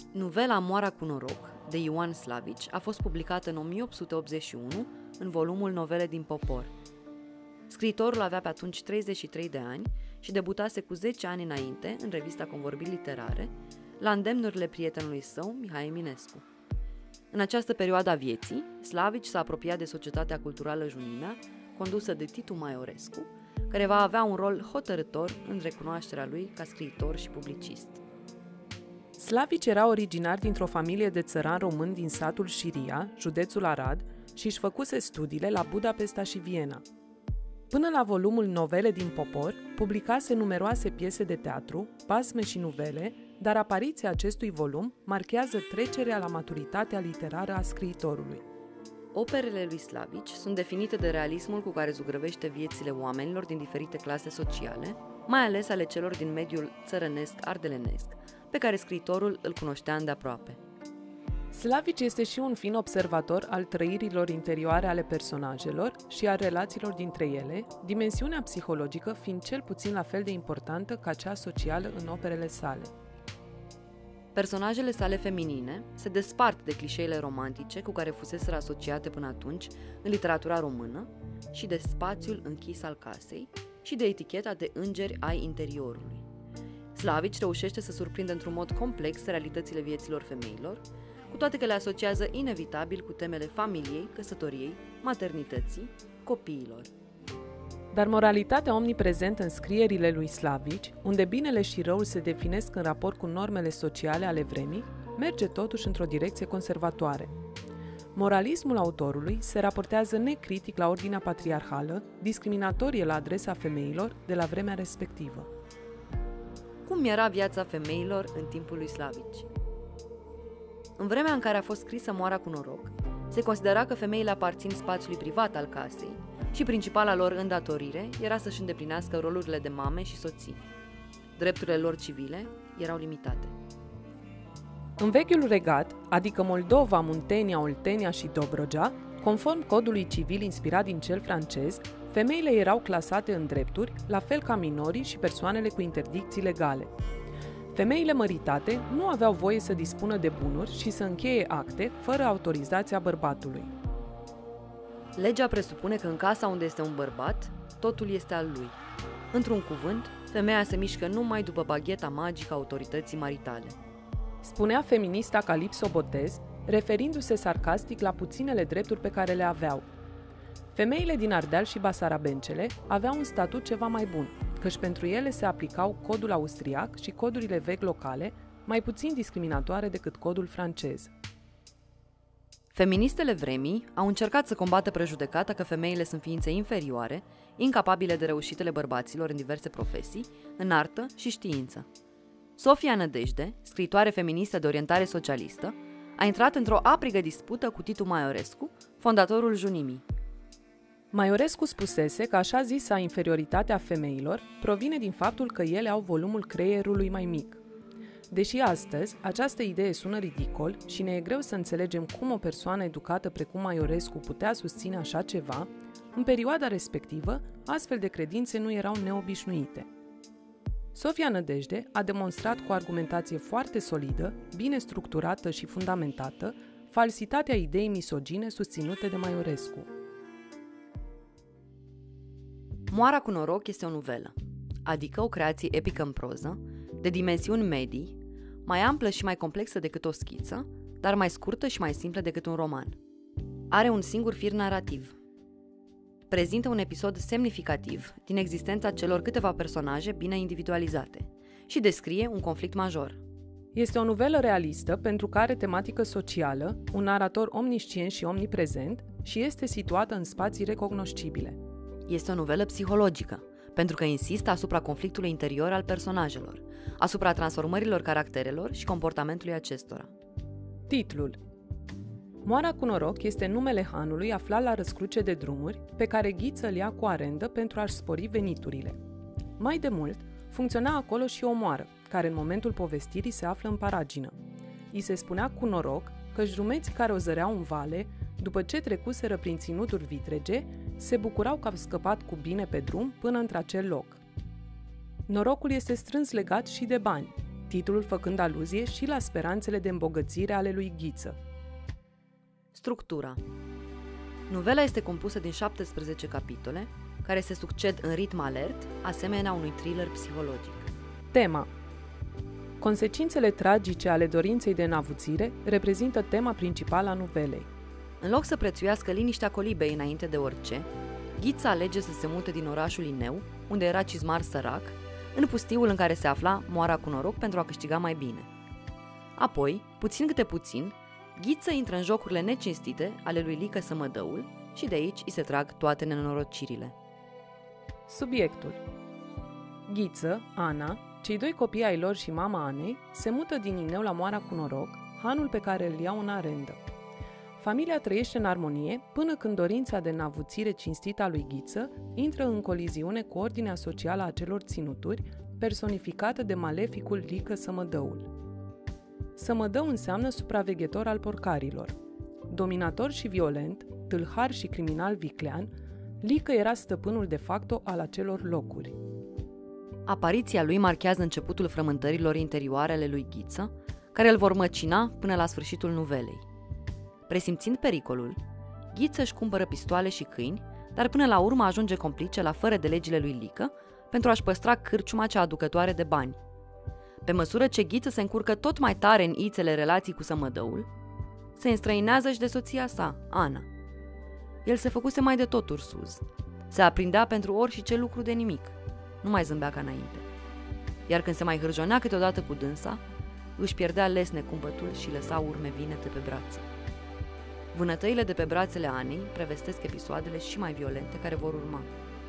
Nuvela Moara cu noroc, de Ioan Slavici, a fost publicată în 1881 în volumul Novele din Popor. Scriitorul avea pe atunci 33 de ani și debutase cu 10 ani înainte în revista Convorbiri Literare, la îndemnurile prietenului său, Mihai Eminescu. În această perioadă a vieții, Slavici s-a apropiat de Societatea Culturală Junimea, condusă de Titu Maiorescu, care va avea un rol hotărâtor în recunoașterea lui ca scriitor și publicist. Slavici era originar dintr-o familie de țărani români din satul Șiria, județul Arad, și își făcuse studiile la Budapesta și Viena. Până la volumul Novele din Popor, publicase numeroase piese de teatru, basme și nuvele, dar apariția acestui volum marchează trecerea la maturitatea literară a scriitorului. Operele lui Slavici sunt definite de realismul cu care zugrăvește viețile oamenilor din diferite clase sociale, mai ales ale celor din mediul țărănesc-ardelenesc, pe care scriitorul îl cunoștea îndeaproape. Slavici este și un fin observator al trăirilor interioare ale personajelor și a relațiilor dintre ele, dimensiunea psihologică fiind cel puțin la fel de importantă ca cea socială în operele sale. Personajele sale feminine se despart de clișeele romantice cu care fuseseră asociate până atunci în literatura română și de spațiul închis al casei și de eticheta de îngeri ai interiorului. Slavici reușește să surprindă într-un mod complex realitățile vieților femeilor, cu toate că le asociază inevitabil cu temele familiei, căsătoriei, maternității, copiilor. Dar moralitatea omniprezentă în scrierile lui Slavici, unde binele și răul se definesc în raport cu normele sociale ale vremii, merge totuși într-o direcție conservatoare. Moralismul autorului se raportează necritic la ordinea patriarhală, discriminatorie la adresa femeilor de la vremea respectivă. Cum era viața femeilor în timpul lui Slavici? În vremea în care a fost scrisă Moara cu noroc, se considera că femeile aparțin spațiului privat al casei și principala lor îndatorire era să-și îndeplinească rolurile de mame și soții. Drepturile lor civile erau limitate. În vechiul regat, adică Moldova, Muntenia, Oltenia și Dobrogea, conform codului civil inspirat din cel francez, femeile erau clasate în drepturi, la fel ca minorii și persoanele cu interdicții legale. Femeile măritate nu aveau voie să dispună de bunuri și să încheie acte fără autorizația bărbatului. Legea presupune că în casa unde este un bărbat, totul este al lui. Într-un cuvânt, femeia se mișcă numai după bagheta magică a autorității maritale. Spunea feminista Calipso Botez, referindu-se sarcastic la puținele drepturi pe care le aveau. Femeile din Ardeal și Basarabencele aveau un statut ceva mai bun, căci pentru ele se aplicau codul austriac și codurile vechi locale, mai puțin discriminatoare decât codul francez. Feministele vremii au încercat să combată prejudecata că femeile sunt ființe inferioare, incapabile de reușitele bărbaților în diverse profesii, în artă și știință. Sofia Nădejde, scriitoare feministă de orientare socialistă, a intrat într-o aprigă dispută cu Titu Maiorescu, fondatorul Junimii. Maiorescu spusese că așa zisa inferioritate a femeilor provine din faptul că ele au volumul creierului mai mic. Deși astăzi această idee sună ridicol și ne e greu să înțelegem cum o persoană educată precum Maiorescu putea susține așa ceva, în perioada respectivă, astfel de credințe nu erau neobișnuite. Sofia Nădejde a demonstrat cu argumentație foarte solidă, bine structurată și fundamentată, falsitatea ideii misogine susținute de Maiorescu. Moara cu noroc este o nuvelă, adică o creație epică în proză, de dimensiuni medii, mai amplă și mai complexă decât o schiță, dar mai scurtă și mai simplă decât un roman. Are un singur fir narrativ. Prezintă un episod semnificativ din existența celor câteva personaje bine individualizate și descrie un conflict major. Este o nuvelă realistă pentru că are tematică socială, un narator omniscient și omniprezent și este situată în spații recognoscibile. Este o nuvelă psihologică, pentru că insistă asupra conflictului interior al personajelor, asupra transformărilor caracterelor și comportamentului acestora. Titlul: Moara cu noroc este numele hanului aflat la răscruce de drumuri, pe care Ghiță îl ia cu arendă pentru a-și spori veniturile. Mai de mult, funcționa acolo și o moară, care în momentul povestirii se află în paragină. I se spunea cu noroc că drumeții care o zăreau în vale, după ce trecuseră prin ținuturi vitrege, se bucurau că au scăpat cu bine pe drum până într-acel loc. Norocul este strâns legat și de bani. titlul făcând aluzie și la speranțele de îmbogățire ale lui Ghiță. Structura. Novela este compusă din 17 capitole, care se succed în ritm alert, asemenea unui thriller psihologic. Tema. Consecințele tragice ale dorinței de înavuțire reprezintă tema principală a novelei. În loc să prețuiască liniștea colibei înainte de orice, Ghiță alege să se mute din orașul Ineu, unde era cizmar sărac, în pustiul în care se afla Moara cu noroc pentru a câștiga mai bine. Apoi, puțin câte puțin, Ghiță intră în jocurile necinstite ale lui Lică Sămădăul și de aici îi se trag toate nenorocirile. Subiectul. Ghiță, Ana, cei doi copii ai lor și mama Anei se mută din Ineu la Moara cu noroc, hanul pe care îl iau în arendă. Familia trăiește în armonie până când dorința de înavuțire cinstită a lui Ghiță intră în coliziune cu ordinea socială a acelor ținuturi, personificată de maleficul Lică Sămădăul. Sămădău înseamnă supraveghetor al porcarilor. Dominator și violent, tâlhar și criminal viclean, Lică era stăpânul de facto al acelor locuri. Apariția lui marchează începutul frământărilor interioare ale lui Ghiță, care îl vor măcina până la sfârșitul novelei. Presimțind pericolul, Ghiță își cumpără pistoale și câini, dar până la urmă ajunge complice la fără de legile lui Lică pentru a-și păstra cârciuma cea aducătoare de bani. Pe măsură ce Ghiță se încurcă tot mai tare în ițele relații cu Sămădăul, se înstrăinează și de soția sa, Ana. El se făcuse mai de tot ursuz. Se aprindea pentru orice lucru de nimic. Nu mai zâmbea ca înainte. Iar când se mai hârjonea câteodată cu dânsa, își pierdea lesne cumpătul și lăsa urme vinete pe brațe. Vânătăile de pe brațele Anei prevestesc episoadele și mai violente care vor urma.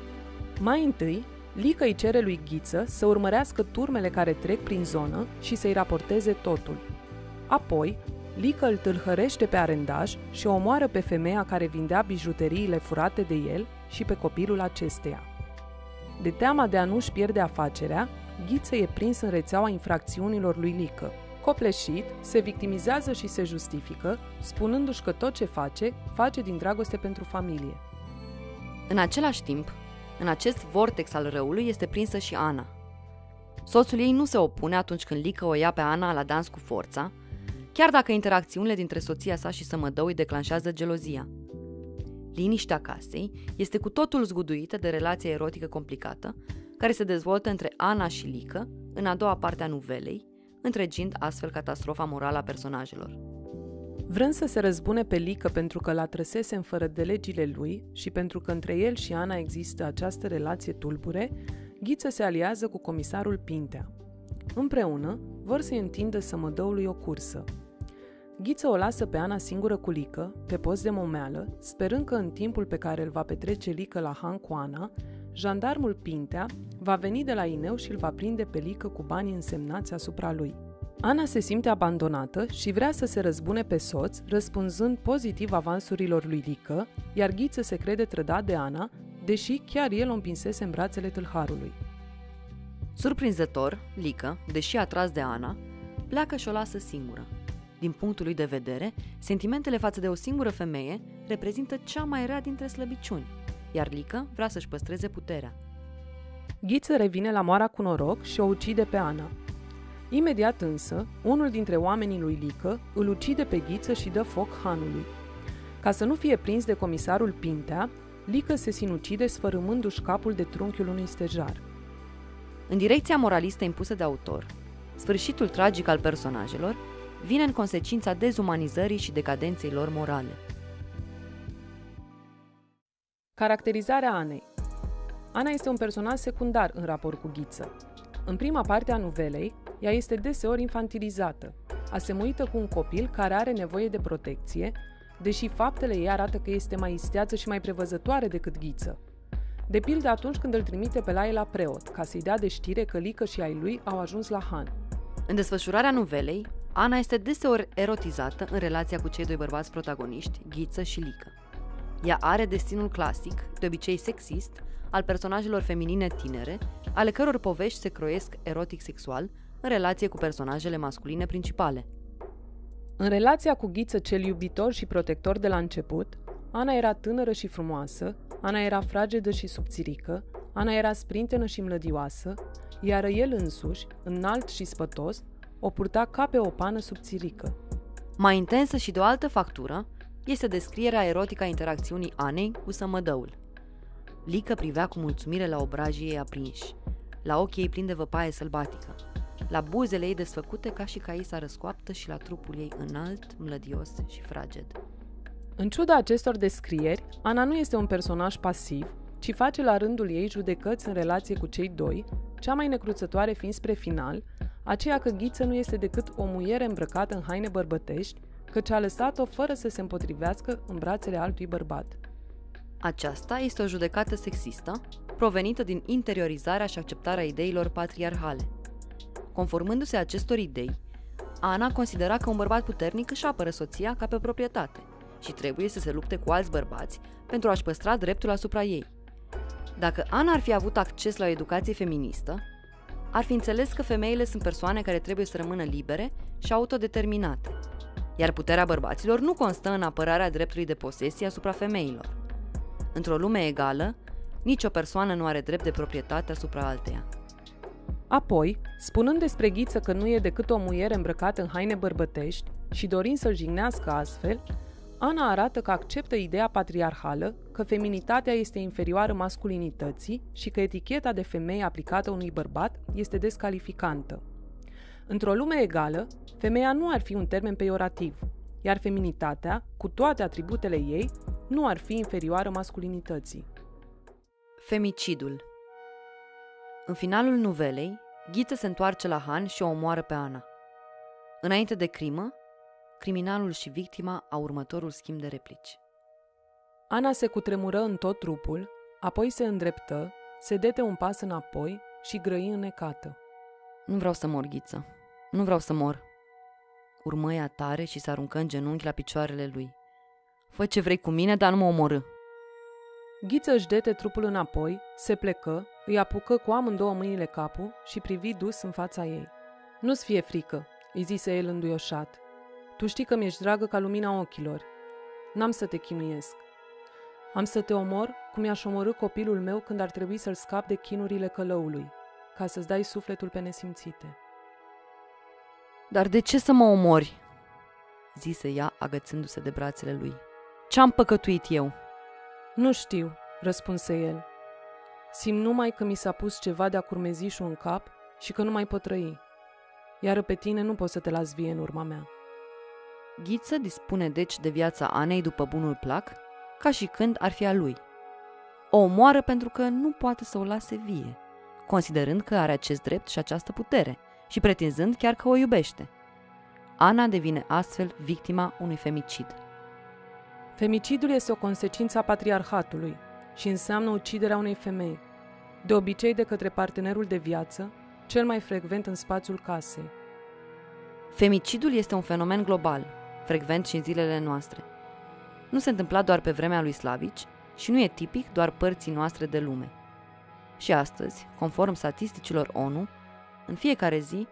Mai întâi, Lică îi cere lui Ghiță să urmărească turmele care trec prin zonă și să-i raporteze totul. Apoi, Lică îl tâlhărește pe arendaj și o omoară pe femeia care vindea bijuteriile furate de el și pe copilul acesteia. De teama de a nu-și pierde afacerea, Ghiță e prins în rețeaua infracțiunilor lui Lică. Copleșit, se victimizează și se justifică, spunându-și că tot ce face, face din dragoste pentru familie. În același timp, în acest vortex al răului este prinsă și Ana. Soțul ei nu se opune atunci când Lică o ia pe Ana la dans cu forța, chiar dacă interacțiunile dintre soția sa și Sămădău îi declanșează gelozia. Liniștea casei este cu totul zguduită de relația erotică complicată, care se dezvoltă între Ana și Lică în a doua parte a novelei, întregind astfel catastrofa morală a personajelor. Vrând să se răzbune pe Lică pentru că l-a trăsese fără de legile lui și pentru că între el și Ana există această relație tulbure, Ghiță se aliază cu comisarul Pintea. Împreună vor să-i întindă Sămădăului o cursă. Ghiță o lasă pe Ana singură cu Lică, pe post de momeală, sperând că în timpul pe care îl va petrece Lică la han cu Ana, jandarmul Pintea va veni de la Ineu și îl va prinde pe Lică cu banii însemnați asupra lui. Ana se simte abandonată și vrea să se răzbune pe soț, răspunzând pozitiv avansurilor lui Lică, iar Ghiță se crede trădat de Ana, deși chiar el o împinsese în brațele tâlharului. Surprinzător, Lică, deși atras de Ana, pleacă și o lasă singură. Din punctul lui de vedere, sentimentele față de o singură femeie reprezintă cea mai rea dintre slăbiciuni, iar Lică vrea să-și păstreze puterea. Ghiță revine la Moara cu noroc și o ucide pe Ana. Imediat însă, unul dintre oamenii lui Lică îl ucide pe Ghiță și dă foc hanului. Ca să nu fie prins de comisarul Pintea, Lică se sinucide sfărâmându-și capul de trunchiul unui stejar. În direcția moralistă impusă de autor, sfârșitul tragic al personajelor vine în consecința dezumanizării și decadenței lor morale. Caracterizarea Anei. Ana este un personaj secundar în raport cu Ghiță. În prima parte a novelei, ea este deseori infantilizată, asemuită cu un copil care are nevoie de protecție, deși faptele ei arată că este mai isteață și mai prevăzătoare decât Ghiță. De pildă atunci când îl trimite pe la preot, ca să-i dea de știre că Lică și ai lui au ajuns la han. În desfășurarea novelei, Ana este deseori erotizată în relația cu cei doi bărbați protagoniști, Ghiță și Lică. Ea are destinul clasic, de obicei sexist, al personajelor feminine tinere, ale căror povești se croiesc erotic-sexual în relație cu personajele masculine principale. În relația cu Ghiță cel iubitor și protector de la început, Ana era tânără și frumoasă, Ana era fragedă și subțirică, Ana era sprintenă și mlădioasă, iar el însuși, înalt și spătos, o purta ca pe o pană subțirică. Mai intensă și de o altă factură este descrierea erotică a interacțiunii Anei cu sămădăul. Lică privea cu mulțumire la obrajii ei aprinși, la ochii ei plini de văpaie sălbatică, la buzele ei desfăcute ca și caisa răscoaptă și la trupul ei înalt, mlădios și fraged. În ciuda acestor descrieri, Ana nu este un personaj pasiv, ci face la rândul ei judecăți în relație cu cei doi, cea mai necruțătoare fiind spre final, aceea că Ghiță nu este decât o muiere îmbrăcată în haine bărbătești, căci a lăsat-o fără să se împotrivească în brațele altui bărbat. Aceasta este o judecată sexistă, provenită din interiorizarea și acceptarea ideilor patriarhale. Conformându-se acestor idei, Ana considera că un bărbat puternic își apără soția ca pe proprietate și trebuie să se lupte cu alți bărbați pentru a-și păstra dreptul asupra ei. Dacă Ana ar fi avut acces la o educație feministă, ar fi înțeles că femeile sunt persoane care trebuie să rămână libere și autodeterminate, iar puterea bărbaților nu constă în apărarea dreptului de posesie asupra femeilor. Într-o lume egală, nicio persoană nu are drept de proprietate asupra alteia. Apoi, spunând despre Ghiță că nu e decât o muiere îmbrăcată în haine bărbătești și dorind să-l jignească astfel, Ana arată că acceptă ideea patriarhală că feminitatea este inferioară masculinității și că eticheta de femeie aplicată unui bărbat este descalificantă. Într-o lume egală, femeia nu ar fi un termen peiorativ, iar feminitatea, cu toate atributele ei, nu ar fi inferioară masculinității. Femicidul. În finalul nuvelei, Ghiță se întoarce la Han și o omoară pe Ana. Înainte de crimă, criminalul și victima au următorul schimb de replici. Ana se cutremură în tot trupul, apoi se îndreptă, se dete un pas înapoi și grăi înnecată. Nu vreau să mor, Ghiță. Nu vreau să mor. Urmă ea tare și se aruncă în genunchi la picioarele lui. Fă ce vrei cu mine, dar nu mă omorâ. Ghiță își dete trupul înapoi, se plecă, îi apucă cu amândouă mâinile capul și privi dus în fața ei. Nu-ți fie frică, îi zise el înduioșat. Tu știi că mi-ești dragă ca lumina ochilor. N-am să te chinuiesc. Am să te omor cum i-aș omorâ copilul meu când ar trebui să-l scap de chinurile călăului, ca să-ți dai sufletul pe nesimțite. Dar de ce să mă omori? Zise ea, agățându-se de brațele lui. Ce-am păcătuit eu? Nu știu, răspunse el. Simt numai că mi s-a pus ceva de-a curmezișul în cap și că nu mai pot trăi. Iar pe tine nu pot să te las vie în urma mea. Ghiță dispune deci de viața Anei după bunul plac, ca și când ar fi a lui. O omoară pentru că nu poate să o lase vie, considerând că are acest drept și această putere și pretinzând chiar că o iubește. Ana devine astfel victima unui femicid. Femicidul este o consecință a patriarhatului și înseamnă uciderea unei femei, de obicei de către partenerul de viață, cel mai frecvent în spațiul casei. Femicidul este un fenomen global, frecvent și în zilele noastre. Nu se întâmpla doar pe vremea lui Slavici și nu e tipic doar părții noastre de lume. Și astăzi, conform statisticilor ONU, în fiecare zi,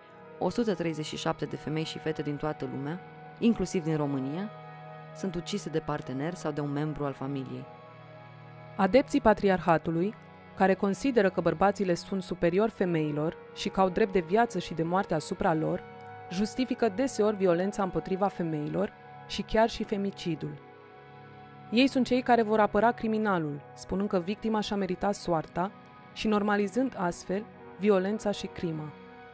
137 de femei și fete din toată lumea, inclusiv din România, sunt ucise de partener sau de un membru al familiei. Adepții patriarhatului, care consideră că bărbații le sunt superiori femeilor și că au drept de viață și de moarte asupra lor, justifică deseori violența împotriva femeilor și chiar și femicidul. Ei sunt cei care vor apăra criminalul, spunând că victima și-a meritat soarta și normalizând astfel violența și crima.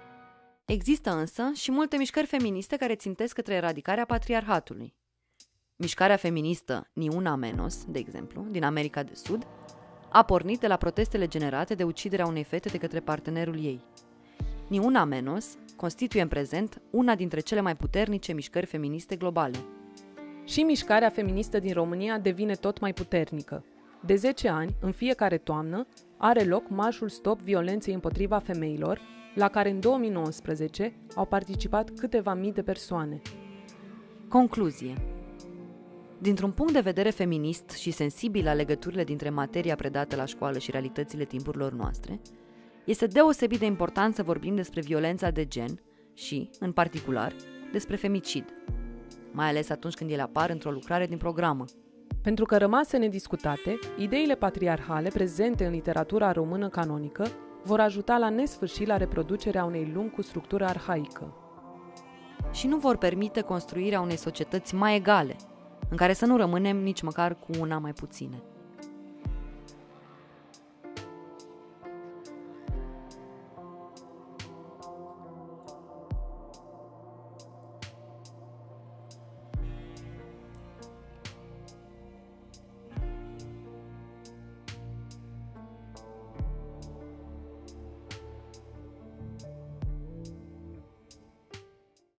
Există însă și multe mișcări feministe care țintesc către eradicarea patriarhatului. Mișcarea feministă Ni Una Menos, de exemplu, din America de Sud, a pornit de la protestele generate de uciderea unei fete de către partenerul ei. Ni Una Menos constituie în prezent una dintre cele mai puternice mișcări feministe globale. Și mișcarea feministă din România devine tot mai puternică. De 10 ani, în fiecare toamnă, are loc marșul Stop Violenței împotriva femeilor, la care în 2019 au participat câteva mii de persoane. Concluzie. Dintr-un punct de vedere feminist și sensibil la legăturile dintre materia predată la școală și realitățile timpurilor noastre, este deosebit de important să vorbim despre violența de gen și, în particular, despre femicid, mai ales atunci când ele apar într-o lucrare din programă. Pentru că rămase nediscutate, ideile patriarhale prezente în literatura română canonică vor ajuta la nesfârșit la reproducerea unei lumi cu structură arhaică. și nu vor permite construirea unei societăți mai egale, în care să nu rămânem nici măcar cu una mai puține.